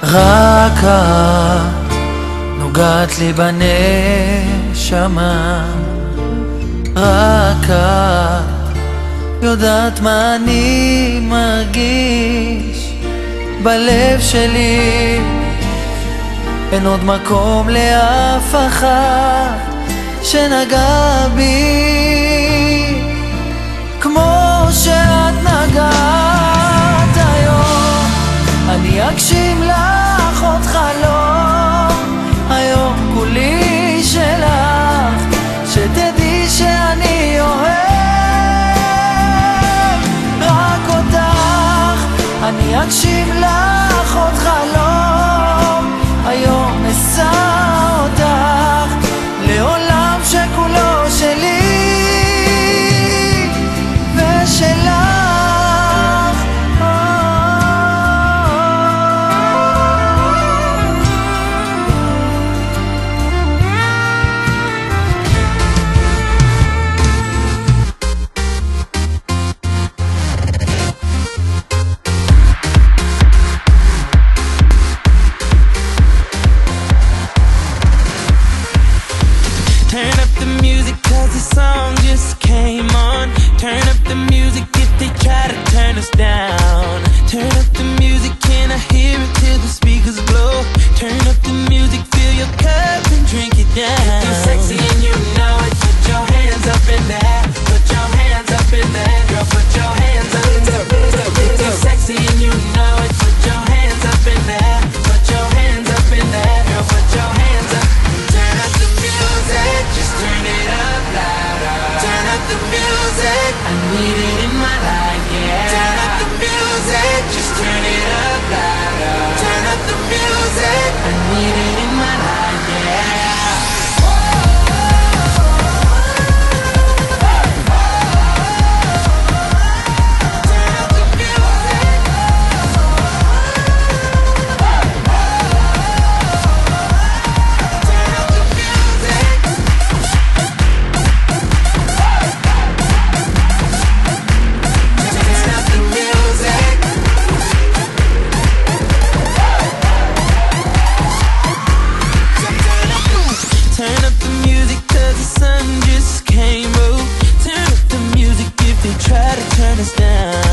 רק את נוגעת לי בנשמה, רק את יודעת מה אני מרגיש בלב שלי. אין עוד מקום לאף אחד שנגע בי כמו שאת נגעת היום. אני אגשים לך עוד חלום, היום כולי שלך, שתדעי שאני אוהב רק אותך. אני אגשים לך עוד חלום, היום אשא אותך לעולם שכולו שלי ושלך. Turn up the music cause the song just came on. Turn up the music if they try to turn us down. Turn up the music, can I hear it till the speakers blow? Turn up the music, fill your cup and drink it down. If you're sexy and you know it, put your hands up in there. Put your hands up in there. Girl, put your hands up in there. If you're sexy and you know it, put your hands up in there. Put your hands up in there. Girl, put your hands up. Turn up the music, just turn it up louder. Turn up the music, I need it in my life, yeah. Turn up the music, just turn it up louder. Turn up the music, I need it in my life, yeah. Turn up the music cause the sun just came up. Turn up the music if they try to turn us down.